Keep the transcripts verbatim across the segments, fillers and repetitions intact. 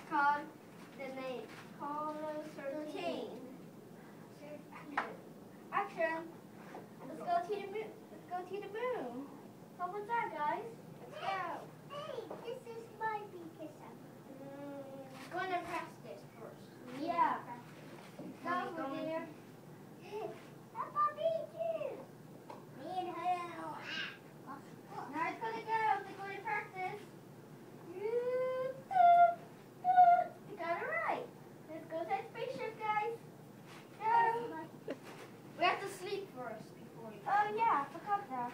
called the name. Apollo thirteen. Action. Let's go to the moon. Let's go to the moon. What was that, guys? Let's go. Hey, this is my biggest one. Mm, going to press this first. Yeah. Go over there. Papa, me too. Me and her. Now it's gonna go. They're going to practice. You got it right. Let's go to that spaceship, guys. Go. We have to sleep first before we go. Oh yeah, I forgot that.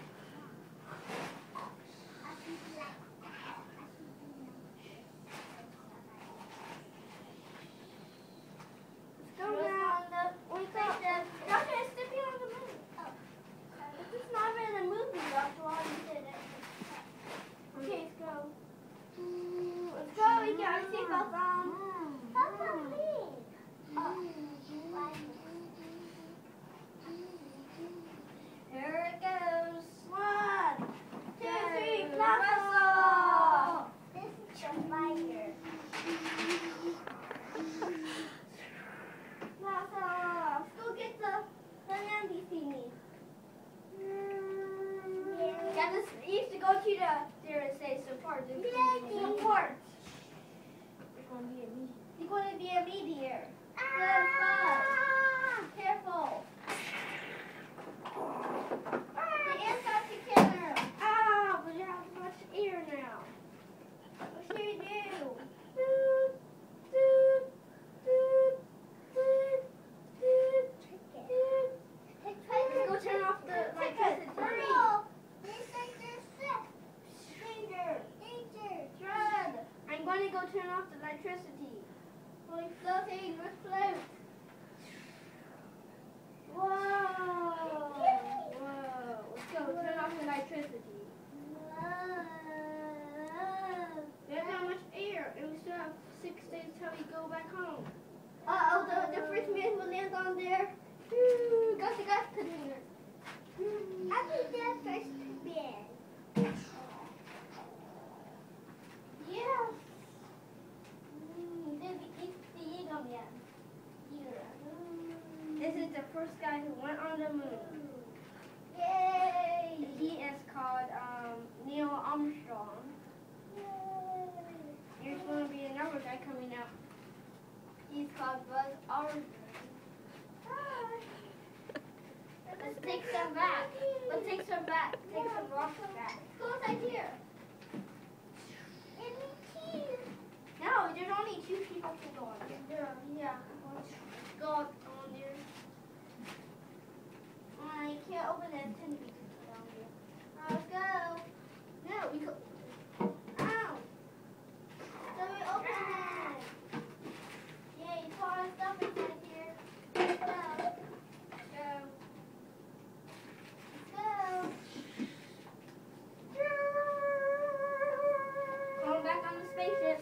Let's go now. Wake up. Doctor, it's stepping on the moon. Oh. This is not in a movie, Doctor. Why you did it? Okay, let's go. Let's go. We got our seatbelts on. Papa, please. Oh. Here it goes. One, two, three, Two, blast off. This is the fire. Blast off. Let's go get the, the Landy thingy. Yeah, this you used to go to the there and say support. Support. There's gonna be a me- There's gonna be a meteor. Ah! Careful. The inside together. Ah, but you have too much air now. What should we do? Doot, doot, doot, doot, doot, doot. Let's go turn off the electricity. Hurry. Danger. Dread. I'm going to go turn off the electricity. Going floating with float. Whoa. Whoa. Let's go turn off the electricity. There's not much air, and we still have six days till we go back home. Uh-oh, the, the first man will land on there. Ooh, got the gas container. I'll be the first man. Yes. Mm, det gick igenom igen. This is the first guy who went on the moon. Yay! He is called um, Neil Armstrong. There's going to be another guy coming out. He's called Buzz Aldrin. Hi. Let's take some back. Let's take some back. Take some rocks back. Go inside here. No, there's only two people to go on there. Yeah. Go on there. I can't open it. It's going to be down here. Now let's go. No, we go. Ow. So we open it. Yay, put all the stuff inside here. Let's go. Let's go. Let's go. Going back on the spaceship.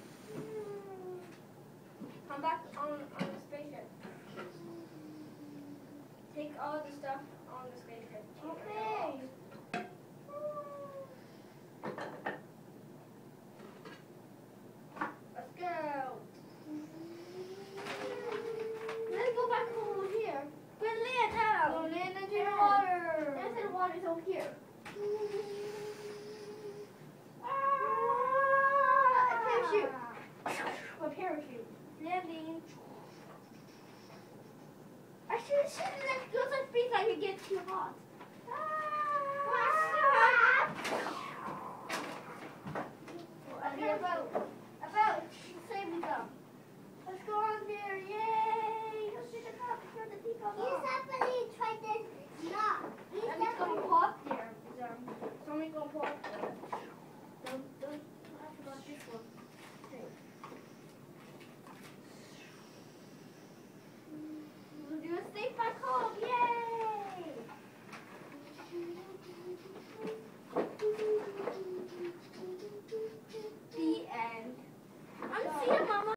Come back on, on the spaceship. Take all the stuff on the spaceship. Okay. Let's go. Let's go back over here. We'll land down. We'll land into the water. That's the water's over here. Ah, a parachute. A parachute. Landing. I should have let go to space. I could get too hot.